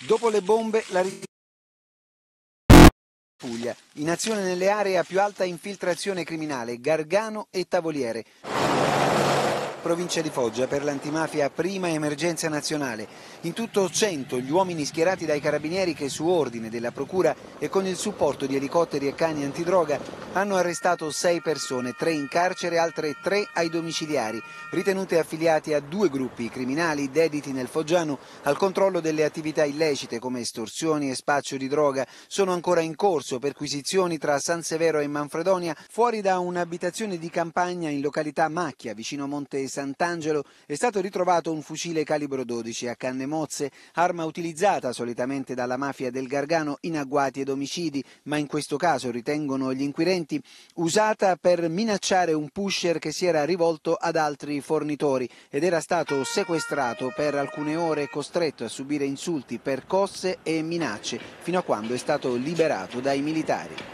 Dopo le bombe, la Puglia, in azione nelle aree a più alta infiltrazione criminale, Gargano e Tavoliere. Provincia di Foggia, per l'antimafia prima emergenza nazionale. In tutto 100 gli uomini schierati dai carabinieri che su ordine della procura e con il supporto di elicotteri e cani antidroga hanno arrestato 6 persone, 3 in carcere, altre 3 ai domiciliari, ritenute affiliate a 2 gruppi criminali dediti nel foggiano al controllo delle attività illecite come estorsioni e spaccio di droga. Sono ancora in corso perquisizioni tra San Severo e Manfredonia. Fuori da un'abitazione di campagna in località Macchia, vicino Monte Sant'Angelo, è stato ritrovato un fucile calibro 12 a canne mozze, arma utilizzata solitamente dalla mafia del Gargano in agguati ed omicidi, ma in questo caso, ritengono gli inquirenti, usata per minacciare un pusher che si era rivolto ad altri fornitori ed era stato sequestrato per alcune ore e costretto a subire insulti, percosse e minacce, fino a quando è stato liberato dai militari.